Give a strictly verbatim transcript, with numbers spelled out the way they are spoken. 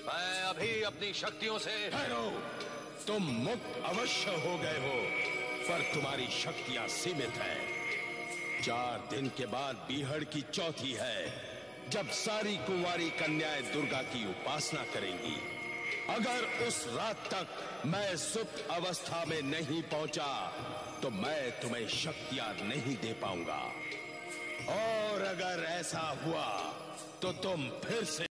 मैं अभी अपनी शक्तियों से। ठहरो, तुम मुक्त अवश्य हो गए हो, पर तुम्हारी शक्तियां सीमित हैं। चार दिन के बाद बीहड़ की चौथी है, जब सारी कुंवारी कन्याएं दुर्गा की उपासना करेंगी। अगर उस रात तक मैं सुप्त अवस्था में नहीं पहुंचा तो मैं तुम्हें शक्तियां नहीं दे पाऊंगा, और अगर ऐसा हुआ तो तुम फिर से